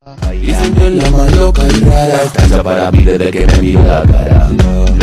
Y siempre es la más loca y rara, está hecha para mí desde que me miro la cara.